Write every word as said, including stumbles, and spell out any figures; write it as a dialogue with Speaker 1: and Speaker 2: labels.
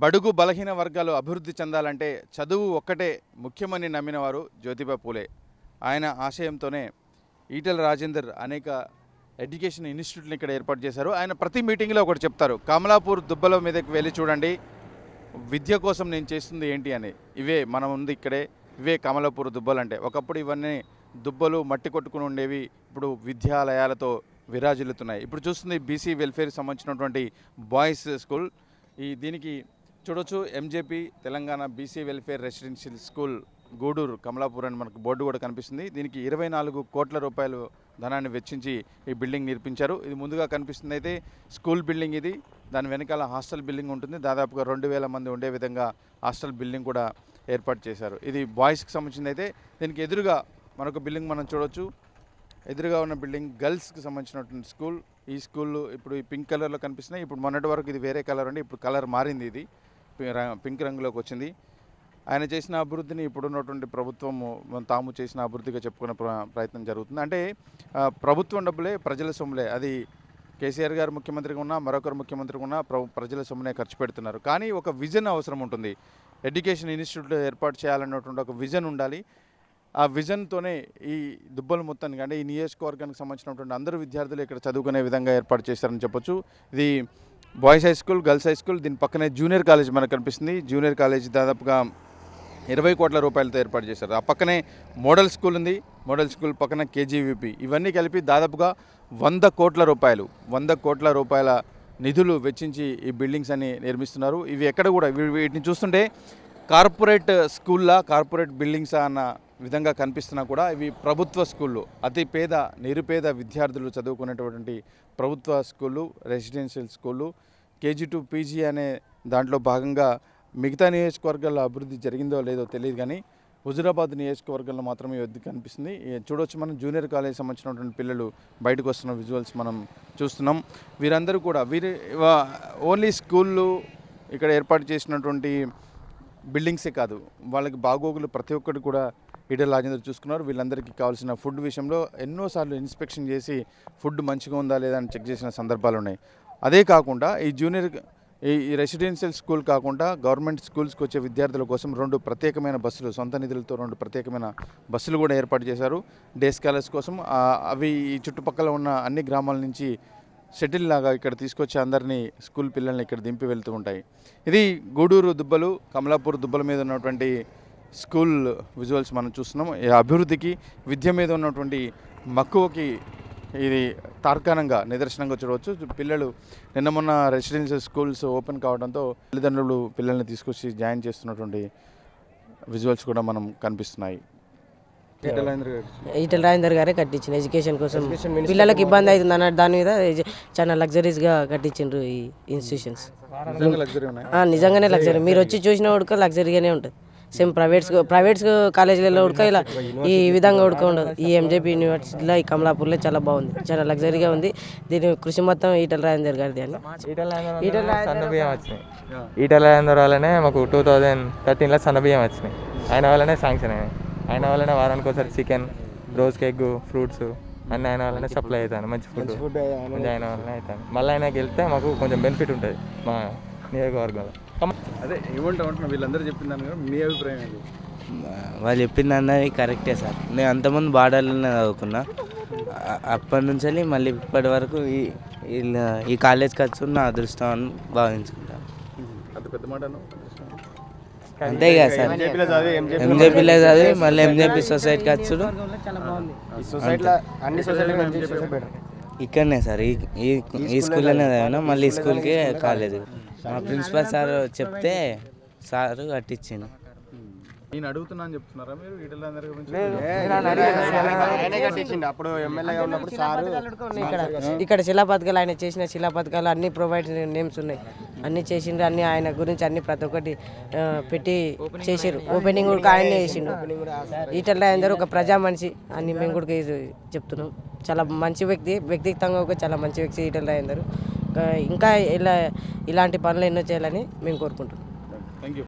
Speaker 1: బడుగు బలహీన వర్గాలు అభివృద్ధి చెందాలంటే చదువు ఒక్కటే ముఖ్యమని నమ్మినవారు జ్యోతిబా పూలే. ఆయన ఆశయంతోనే ఈటెల రాజేందర్ అనేక ఎడ్యుకేషన్ ఇన్స్టిట్యూట్ని ఇక్కడ ఏర్పాటు చేశారు. ఆయన ప్రతి మీటింగ్లో ఒకటి చెప్తారు, కమలాపూర్ దుబ్బల మీదకి వెళ్ళి చూడండి, విద్య కోసం నేను చేస్తుంది ఏంటి అని. ఇవే మనం ఉంది ఇక్కడే, ఇవే కమలాపూర్ దుబ్బలు అంటే. ఒకప్పుడు ఇవన్నీ దుబ్బలు మట్టి కొట్టుకుని ఉండేవి, ఇప్పుడు విద్యాలయాలతో విరాజిల్లుతున్నాయి. ఇప్పుడు చూస్తుంది బీసీ వెల్ఫేర్కి సంబంధించినటువంటి బాయ్స్ స్కూల్. ఈ దీనికి చూడొచ్చు, MJP Telangana BC welfare residential school Guduru Kamalapur అని మనకు బోర్డు కూడా కనిపిస్తుంది. దీనికి ఇరవై నాలుగు కోట్ల రూపాయలు ధనాన్ని వెచ్చించి ఈ బిల్డింగ్ నిర్మించారు. ఇది ముందుగా కనిపిస్తుంది అయితే స్కూల్ బిల్డింగ్ ఇది. దాని వెనకాల హాస్టల్ బిల్డింగ్ ఉంటుంది. దాదాపుగా రెండు వేల మంది ఉండే విధంగా హాస్టల్ బిల్డింగ్ కూడా ఏర్పాటు చేశారు. ఇది బాయ్స్కి సంబంధించింది అయితే దీనికి ఎదురుగా మరొక బిల్డింగ్ మనం చూడొచ్చు. ఎదురుగా ఉన్న బిల్డింగ్ గర్ల్స్కి సంబంధించినటువంటి స్కూల్. ఈ స్కూల్ ఇప్పుడు ఈ పింక్ కలర్లో కనిపిస్తున్నాయి. ఇప్పుడు మొన్నటి వరకు ఇది వేరే కలర్ అండి, ఇప్పుడు కలర్ మారింది, ఇది పింక్ రంగులోకి వచ్చింది. ఆయన చేసిన అభివృద్ధిని ఇప్పుడున్నటువంటి ప్రభుత్వం తాము చేసిన అభివృద్ధిగా చెప్పుకునే ప్రయత్నం జరుగుతుంది. అంటే ప్రభుత్వం డబ్బులే ప్రజల సొమ్ములే. అది కేసీఆర్ గారు ముఖ్యమంత్రిగా ఉన్నా, మరొకరు ముఖ్యమంత్రిగా ఉన్నా ప్రజల సొమ్మునే ఖర్చు పెడుతున్నారు. కానీ ఒక విజన్ అవసరం ఉంటుంది. ఎడ్యుకేషన్ ఇన్స్టిట్యూట్ ఏర్పాటు చేయాలన్నటువంటి ఒక విజన్ ఉండాలి. ఆ విజన్తోనే ఈ దుబ్బలు మొత్తానికి, అంటే ఈ నియోజకవర్గానికి సంబంధించినటువంటి అందరూ విద్యార్థులు ఇక్కడ చదువుకునే విధంగా ఏర్పాటు చేశారని చెప్పొచ్చు. ఇది boys high school, girls high school. దీని పక్కనే జూనియర్ కాలేజ్ మనకు కనిపిస్తుంది. జూనియర్ కాలేజ్ దాదాపుగా ఇరవై కోట్ల రూపాయలతో ఏర్పాటు చేశారు. ఆ పక్కనే మోడల్ స్కూల్ ఉంది. మోడల్ స్కూల్ పక్కన కేజీవీపీ. ఇవన్నీ కలిపి దాదాపుగా వంద కోట్ల రూపాయలు వంద కోట్ల రూపాయల నిధులు వెచ్చించి ఈ బిల్డింగ్స్ అన్ని నిర్మిస్తున్నారు. ఇవి ఎక్కడ కూడా వీటిని చూస్తుంటే కార్పొరేట్ స్కూల్లా, కార్పొరేట్ బిల్డింగ్సా అన్న విధంగా కనిపిస్తున్నా కూడా ఇవి ప్రభుత్వ స్కూళ్ళు. అతి పేద నిరుపేద విద్యార్థులు చదువుకునేటువంటి ప్రభుత్వ స్కూళ్ళు, రెసిడెన్షియల్ స్కూళ్ళు. కేజీ టు పీజీ అనే దాంట్లో భాగంగా మిగతా నియోజకవర్గాల్లో అభివృద్ధి జరిగిందో లేదో తెలియదు, కానీ హుజురాబాద్ నియోజకవర్గంలో మాత్రమే ఇది కనిపిస్తుంది. చూడవచ్చు మనం జూనియర్ కాలేజ్ సంబంధించినటువంటి పిల్లలు బయటకు వస్తున్న విజువల్స్ మనం చూస్తున్నాం. వీరందరూ కూడా వీరి ఓన్లీ స్కూళ్ళు ఇక్కడ ఏర్పాటు చేసినటువంటి బిల్డింగ్సే కాదు, వాళ్ళకి బాగోగులు ప్రతి ఒక్కటి కూడా ఈటెల రాజేందర్ చూసుకున్నారు. వీళ్ళందరికీ కావాల్సిన ఫుడ్ విషయంలో ఎన్నోసార్లు ఇన్స్పెక్షన్ చేసి ఫుడ్ మంచిగా ఉందా లేదా అని చెక్ చేసిన సందర్భాలు ఉన్నాయి. అదే కాకుండా ఈ జూనియర్ ఈ రెసిడెన్షియల్ స్కూల్ కాకుండా గవర్నమెంట్ స్కూల్స్కి వచ్చే విద్యార్థుల కోసం రెండు ప్రత్యేకమైన బస్సులు, సొంత నిధులతో రెండు ప్రత్యేకమైన బస్సులు కూడా ఏర్పాటు చేశారు డే స్కాలర్స్ కోసం. అవి ఈ చుట్టుపక్కల ఉన్న అన్ని గ్రామాల నుంచి షటిల్ లాగా ఇక్కడ తీసుకొచ్చి అందరినీ స్కూల్ పిల్లల్ని ఇక్కడ దింపి వెళ్తూ ఉంటాయి. ఇది గూడూరు దుబ్బలు, కమలాపూర్ దుబ్బల మీద ఉన్నటువంటి స్కూల్ విజువల్స్ మనం చూస్తున్నాం. ఈ అభివృద్ధికి, విద్య మీద ఉన్నటువంటి మక్కువకి ఇది తార్కాణంగా నిదర్శనంగా చూడవచ్చు. పిల్లలు నిన్న మొన్న రెసిడెన్షియల్ స్కూల్స్ ఓపెన్ కావడంతో తల్లిదండ్రులు పిల్లల్ని తీసుకొచ్చి జాయిన్ చేస్తున్నటువంటి విజువల్స్ కూడా మనం కనిపిస్తున్నాయి.
Speaker 2: ఈటెల రాజేందర్ గారే కట్టించిన ఎడ్యుకేషన్ కోసం పిల్లలకు ఇబ్బంది అవుతుంది అన్న దాని మీద చాలా లగ్జరీస్గా కట్టించిండ్రు ఈ ఇన్స్టిట్యూషన్స్. నిజంగానే లగ్జరీ, మీరు వచ్చి చూసిన ఉడక లగ్జరీగానే ఉంటుంది. సేమ్ ప్రైవేట్స్ ప్రైవేట్స్ కాలేజీలలో ఉడక ఇలా ఈ విధంగా ఉడక ఉండదు. ఈ ఎంజేపీ యూనివర్సిటీలో ఈ కమలాపూర్లో చాలా బాగుంది, చాలా లగ్జరీగా ఉంది. దీని కృషి మొత్తం ఈటెల రాజేందర్ గారిది అని.
Speaker 3: ఈటెల రాజేందర్ వల్లనే మాకు టూ థౌజండ్ థర్టీన్లో సన్న బియ్యం వచ్చినాయి. ఆయన వల్లనే శాంక్షన్ అయినాయి. ఆయన వల్లనే వారానికి ఒకసారి చికెన్, రోజుకి ఎగ్, ఫ్రూట్స్ అన్నీ ఆయన వల్లనే సప్లై అవుతాను. మంచి ఫుడ్ మంచి ఆయన వల్లనే అవుతాను. మళ్ళీ ఆయనకి వెళ్తే మాకు కొంచెం బెనిఫిట్ ఉంటుంది మా నియోజకవర్గంలో.
Speaker 1: అదే ఏమంటా ఉంటున్నా, వీళ్ళందరూ చెప్పిందాను కదా, మీ అభిప్రాయం ఏంటి?
Speaker 4: వాళ్ళు చెప్పింది అన్నది కరెక్టే సార్. నేను అంతమంది బార్డర్లోనే చదువుకున్నా. అప్పటి నుంచి మళ్ళీ ఇప్పటి వరకు ఈ ఈ కాలేజ్కి వచ్చి నా అదృష్టం అని భావించుకుంటాను.
Speaker 1: అంత పెద్ద మాట
Speaker 4: అంతే కదా సార్. ఎంజేపీలో చదివి మళ్ళీ ఎంజేపీ సొసైటీకి వచ్చుడు ఇక్కడనే సార్. ఈ ఈ స్కూల్లోనే చదివినా, మళ్ళీ ఈ స్కూల్కి కాలేదు. మా ప్రిన్సిపల్ సార్ చెప్తే సార్ కట్టించిండు.
Speaker 1: నేను అడుగుతున్నాను చెప్తున్నారా మీరు? ఈటెల
Speaker 2: ఇక్కడ శిలా పథకాలు ఆయన చేసిన శిలా పథకాలు అన్ని ప్రొవైడ్ నేమ్స్ ఉన్నాయి, అన్ని చేసిండ్రు. అన్ని ఆయన గురించి అన్ని ప్రతి ఒక్కటి పెట్టి చేసారు. ఓపెనింగ్ కూడా ఆయనే చేసిండు. ఈటెల రాజేందర్ ఒక ప్రజా మనిషి అని మేము కూడా చెప్తున్నాం. చాలా మంచి వ్యక్తి, వ్యక్తిగతంగా ఒక చాలా మంచి వ్యక్తి ఈటెల రాజేందర్. ఇంకా ఇలా ఇలాంటి పనులు ఎన్నో చేయాలని మేము కోరుకుంటున్నాం.
Speaker 1: Thank you.